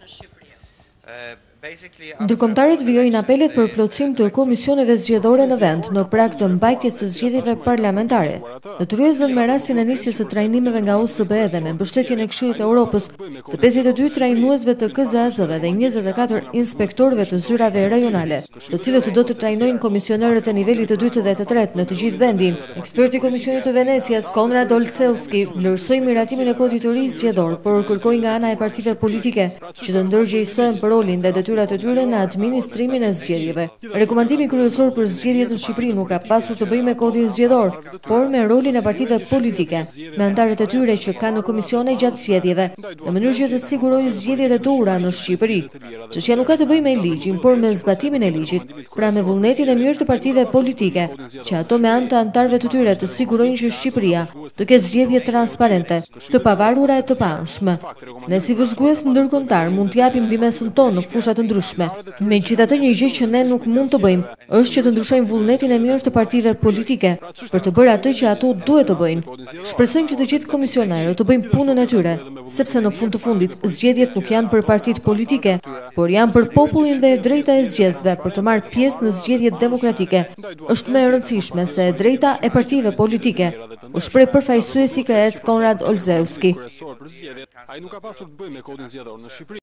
Ndërkombëtarët vijojnë apelet për plotësim të komisioneve zgjedhore në vend në prag të mbajtjes së zgjedhjeve parlamentare. Detyruesen me rastin e nisjes së trajnimeve nga OSBE dhe me mbështetjen e Këshillit të Evropës të 52 trajnuesve të KZAZ-ve dhe 24 inspektorëve të zyrave rajonale, të cilët do të trajnojnë komisionerët e nivelit të dytë dhe të tretë në të gjithë vendin. Eksperti i Komisionit të Venecias, Konrad Olszewski, vlerësoi miratimin e kodit të ri zgjedhor, por kërkoi nga ana e partive politike që të ndërgjegjësohen për rolin dhe detyrat e tyre në administrimin e zgjedhjeve. Rekomandimi kryesor për zgjedhjet në Shqipëri nuk ka pasur të bëjë me kodin zgjedhor, por me rolin e partive politike, me antarët e tyre që kanë në komisione gjatë zgjedhjeve, në mënyrë që të sigurojë zgjedhjet e duhura në Shqipëri. Çështja nuk ka të bëjë me ligjin, por me zbatimin e ligjit, pra me vullnetin e mirë të partive politike, që ato me anë të antarëve të tyre të sigurojnë që Shqipëria të ketë zgjedhje transparente, të pavarura e të paanshme. Ne si vëzhgues ndërkombëtar mund t'japim ndihmën tonë në fusha të ndryshme. Megjithatë, një gjë që ne nuk mund të bëjmë është që të ndryshojmë vullnetin e mirë të partive politike për të bërë atë që ato duhet të bëjnë. Shpresojmë që të gjithë komisionerët të bëjnë punën e tyre, sepse në fund të fundit zgjedhjet nuk janë për partitë politike, por janë për popullin dhe drejta e zgjedhësve për të marrë pjesë në zgjedhjet demokratike. Është më e rëndësishme se drejta e partive politike, u shpreh përfaqësuesi KS Konrad Olszewski.